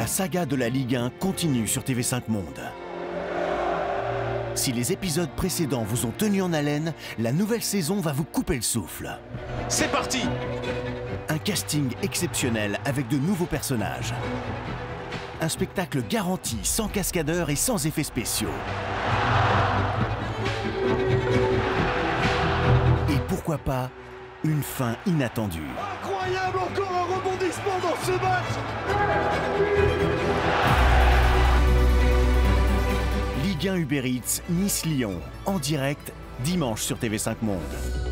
La saga de la Ligue 1 continue sur TV5 Monde. Si les épisodes précédents vous ont tenu en haleine, la nouvelle saison va vous couper le souffle. C'est parti! Un casting exceptionnel avec de nouveaux personnages. Un spectacle garanti, sans cascadeurs et sans effets spéciaux. Et pourquoi pas, une fin inattendue. Incroyable, encore un rebondissement dans ce match! Ligue 1 Uber Eats, Nice-Lyon, en direct, dimanche sur TV5 Monde.